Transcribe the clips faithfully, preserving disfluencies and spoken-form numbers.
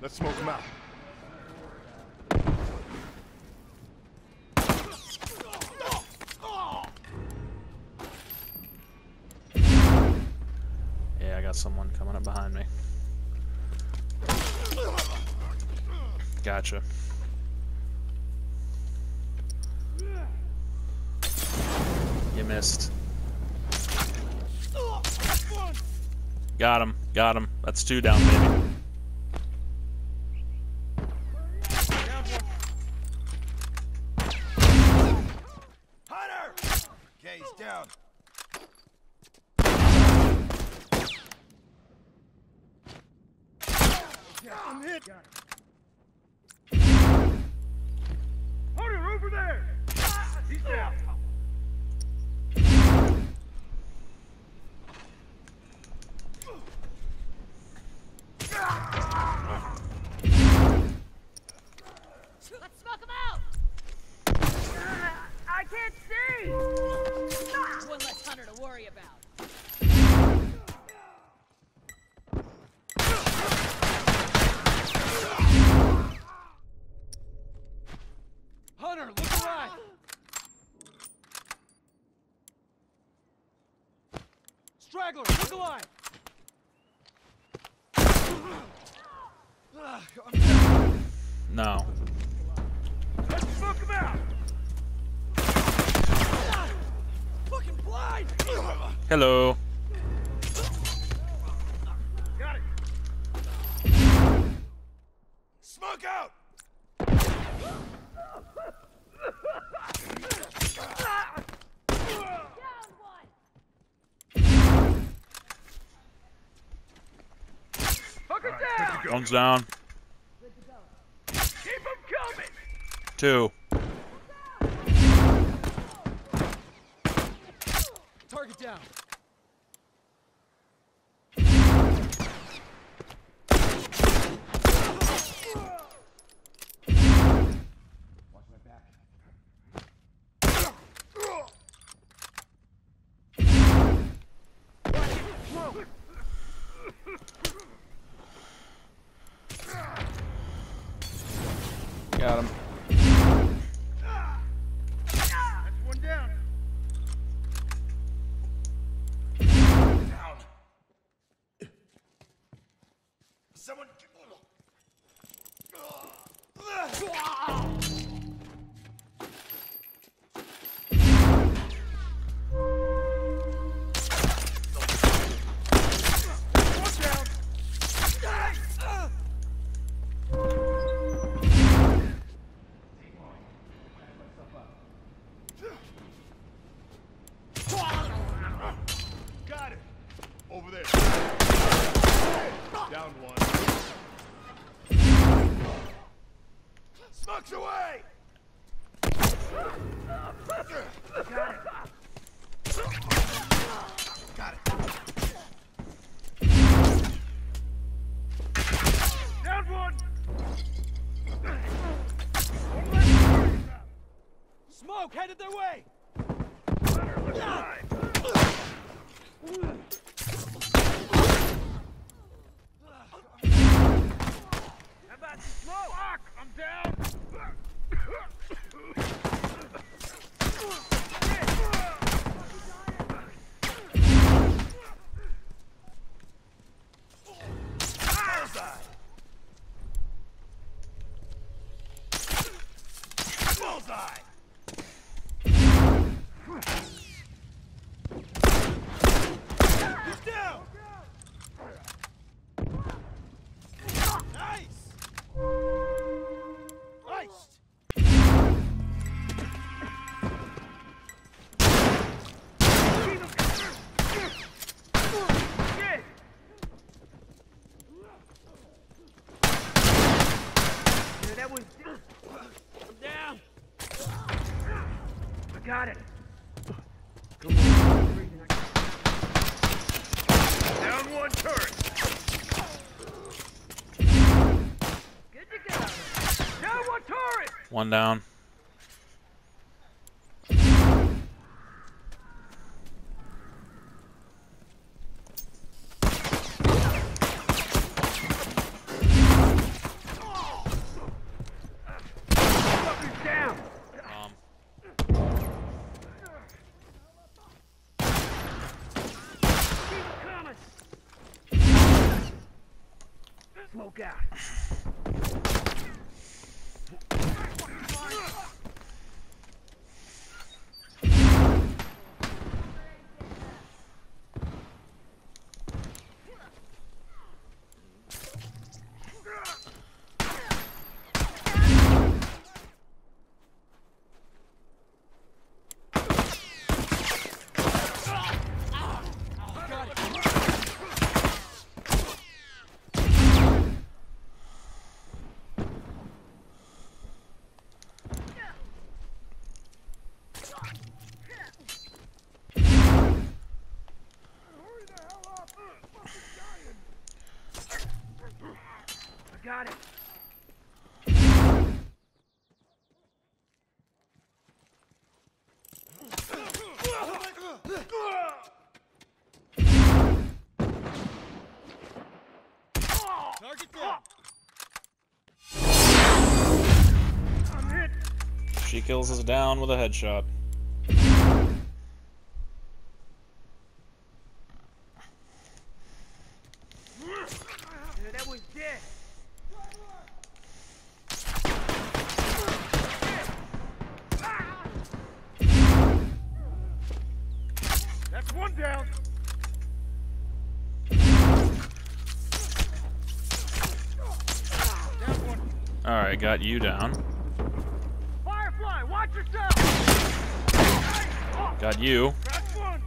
Let's smoke them out. Yeah, I got someone coming up behind me. Gotcha. You missed. Got him. Got him. That's two down, baby. Hunter! Okay, he's down. I'm hit. Hunter, over there! He's down. Let's smoke him out! I can't see! One less hunter to worry about. Hunter, look alive! Straggler, look alive! No. Let's smoke him out! Fucking blind! Hello. Got it! Smoke out! Down one! Fucker down! One's down. Keep him coming! Two. Target down. Watch my back. Got him. That's one down. Down. Someone. Got it. Over there. Down one. Smokes away. Got it. Got it. Down one. Smoke headed their way. Hunter, look alive. How about some smoke? Fuck, I'm down. Bullseye. Bullseye. He's down. Nice. Iced. That was. I'm down. I got it. Come on. Down one turret. Good to go. Down one turret. One down. smoke out. Got it. Target down. I'm hit. She kills us down with a headshot. Yeah, that was dead. That's one down. That's one. Alright, got you down. Firefly, watch yourself. Got you. That's one.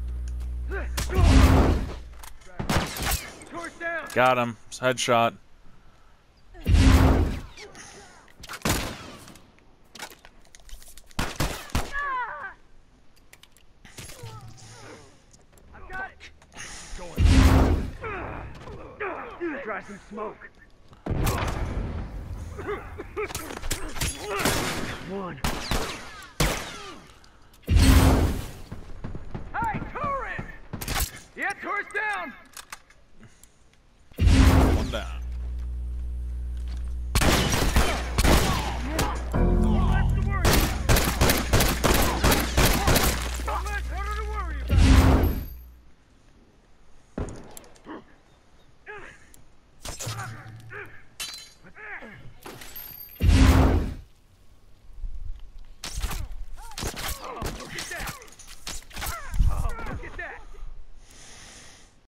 Torch down. Got him. Headshot. I've got it. Try some smoke. One. Hey, turret! Yeah, turret's down.